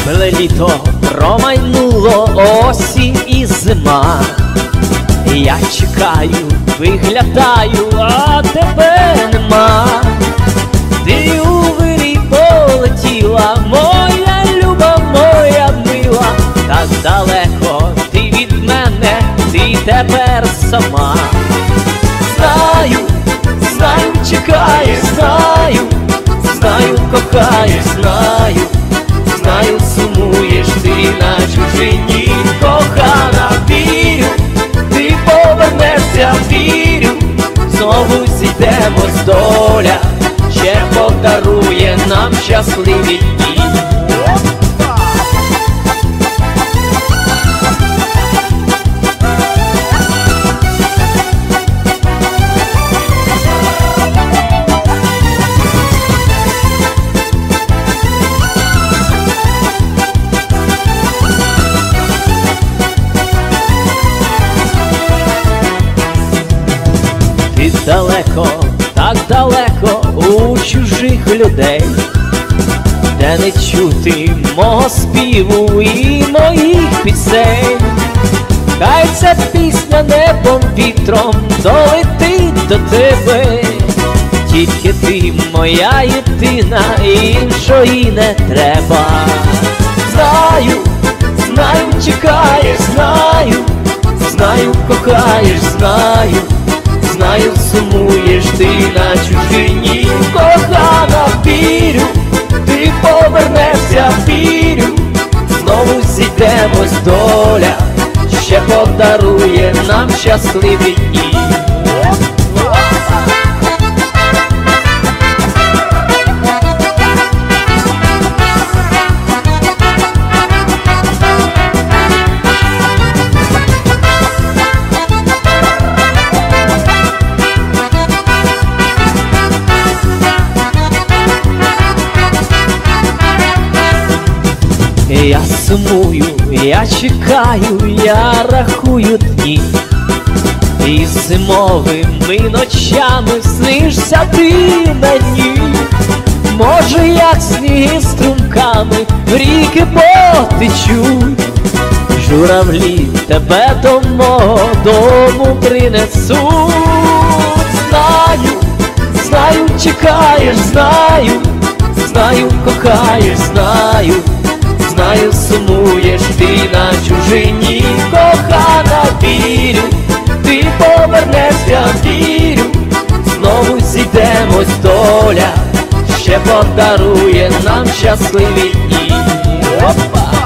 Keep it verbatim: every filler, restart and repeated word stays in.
Тепле літо промайнуло, осінь і зима. Я чекаю, виглядаю, а тебе нема. Ти у вирій полетіла, моя люба, моя мила. Так далеко ти від мене, ти тепер сама. Знаю, знаю, чекаєш, знаю, знаю, кохаєш, знаю, знаю, сумуєш ти на чужині. Кохана, вірю, ти повернешся, вірю, знову зійдемось, доля ще подарує нам щасливі дні. Ти далеко, так далеко у чужих людей, де не чути мого співу і моїх пісень. Хай ця пісня небом вітром долетить до тебе, тільки ти моя єдина, іншої не треба. Знаю, знаю, чекаєш, знаю, знаю, кохаєш, знаю, знаю, сумуєш ти на чужині. Кохана, вірю, ти повернешся, вірю, знову зійдемось, доля ще подарує нам щасливі дні. Я сумую, я чекаю, я рахую дні, і зимовими ночами снишся ти мені. Може, як сніги струмками в ріки потечуть, журавлі тебе до мого дому принесуть. Знаю, знаю, чекаєш, знаю, знаю, кохаєш, знаю, знаю, сумуєш ти на чужині. Кохана, вірю, ти повернешся, вірю, знову зійдемось, доля ще подарує нам щасливі дні. Опа!